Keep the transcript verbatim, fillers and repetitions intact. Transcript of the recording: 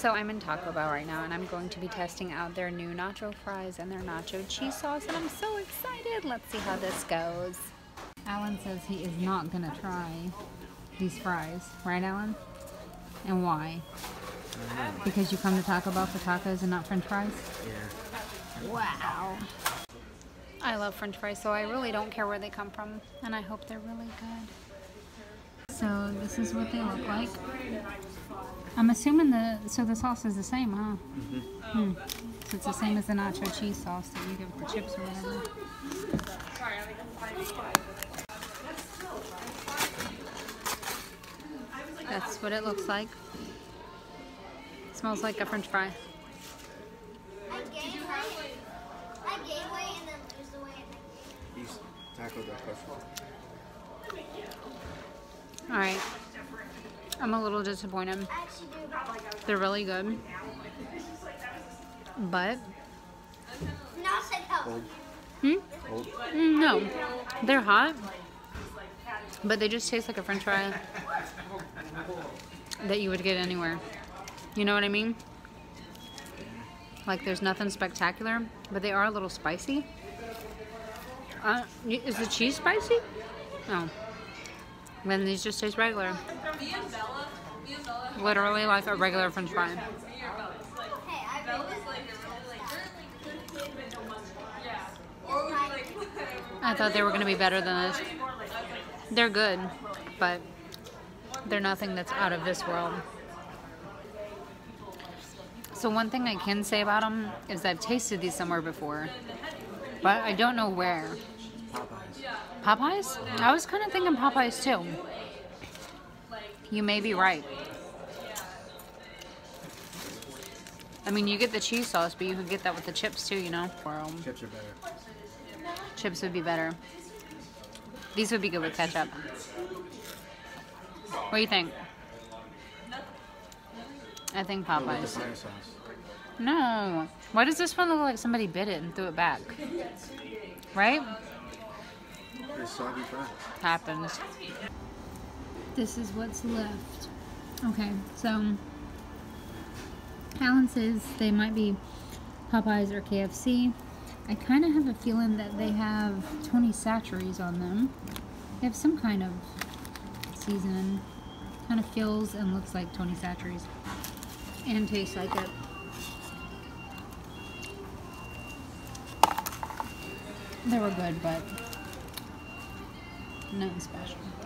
So I'm in Taco Bell right now, and I'm going to be testing out their new nacho fries and their nacho cheese sauce, and I'm so excited. Let's see how this goes. Alan says he is not going to try these fries. Right, Alan? And why? Because you come to Taco Bell for tacos and not french fries? Yeah. Wow. I love french fries, so I really don't care where they come from, and I hope they're really good. So this is what they look like. I'm assuming the, so the sauce is the same, huh? Mm-hmm. Hmm. So it's the same as the nacho cheese sauce that you get with the chips or whatever. That's what it looks like. It smells like a french fry. I gain weight. I gain weight and then lose the weight. These tacos are perfect. Alright. I'm a little disappointed. I actually do. They're really good. But, Not say help. hmm? Cold. Mm, no. They're hot. But they just taste like a french fry that you would get anywhere. You know what I mean? Like, there's nothing spectacular, but they are a little spicy. Uh, is the cheese spicy? No. Then these just taste regular. Literally like a regular french fry. Hey, I really I thought they were going to be better than this. They're good, but they're nothing that's out of this world. So one thing I can say about them is I've tasted these somewhere before, but I don't know where. Popeyes. Popeyes? I was kind of thinking Popeyes too. You may be right. I mean, you get the cheese sauce, but you could get that with the chips too, you know? Or, um, Chips are better. chips would be better. These would be good with ketchup. What do you think? I think What about the Popeyes. fire sauce? No. Why does this one look like somebody bit it and threw it back? Right? It's soggy fries. Happens. This is what's left. Okay, so Alan says they might be Popeyes or K F C. I kind of have a feeling that they have Tony Chachere's on them. They have some kind of seasoning. Kind of feels and looks like Tony Chachere's. And tastes like it. They were good, but nothing special.